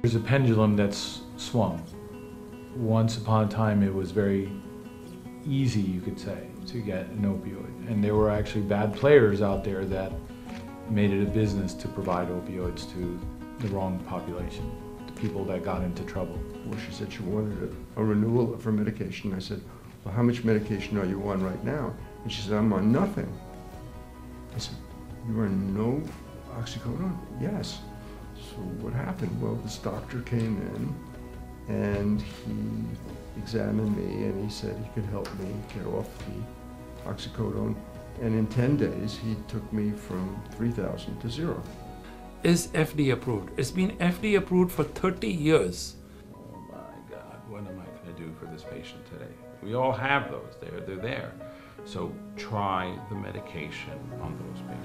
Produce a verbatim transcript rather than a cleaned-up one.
There's a pendulum that's swung. Once upon a time it was very easy, you could say, to get an opioid. And there were actually bad players out there that made it a business to provide opioids to the wrong population, the people that got into trouble. Well, she said she wanted a, a renewal of her medication. I said, well, how much medication are you on right now? And she said, I'm on nothing. I said, you are on no oxycodone? Yes. So what happened? Well, this doctor came in and he examined me and he said he could help me get off the oxycodone. And in ten days, he took me from three thousand to zero. Is F D A approved? It's been F D A approved for thirty years. Oh my God, what am I going to do for this patient today? We all have those, they're, they're there. So try the medication on those patients.